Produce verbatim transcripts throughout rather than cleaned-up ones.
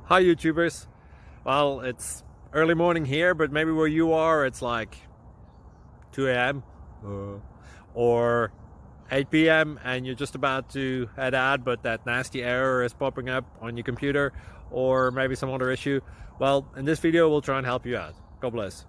Hi YouTubers. Well, it's early morning here, but maybe where you are it's like two A M uh, or eight P M and you're just about to head out, but that nasty error is popping up on your computer, or maybe some other issue. Well, in this video we'll try and help you out. God bless.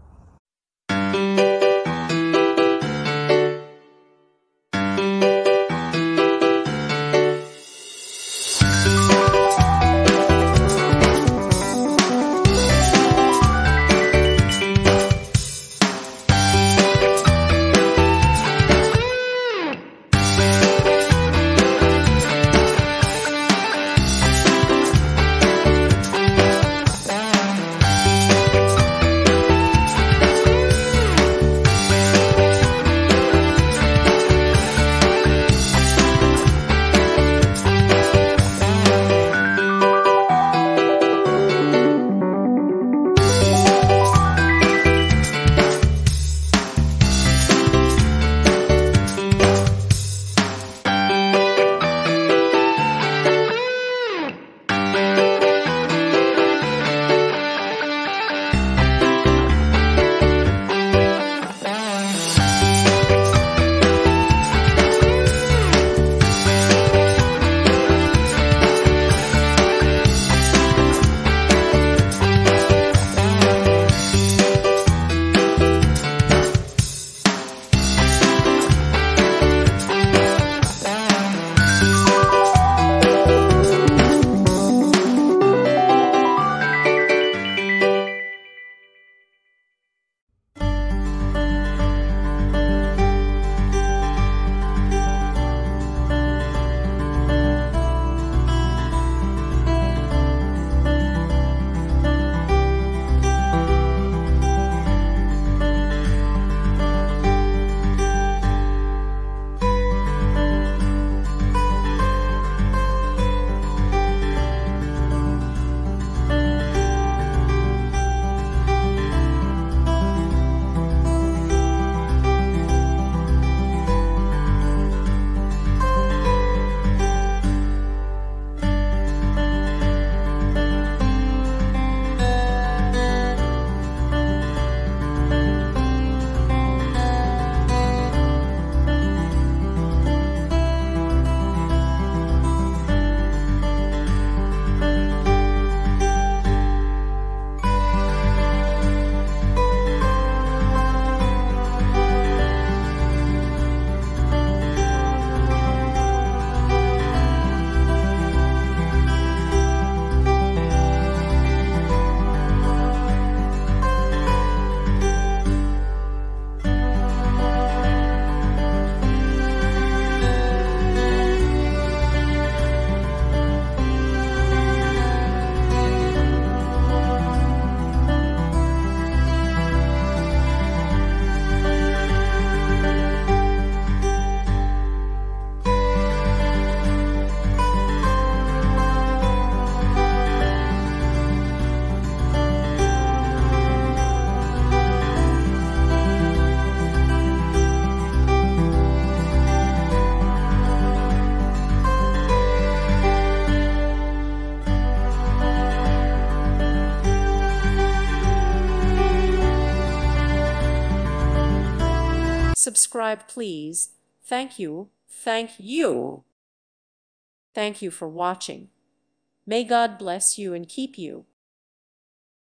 Subscribe, please. Thank you. Thank you. Thank you for watching. May God bless you and keep you.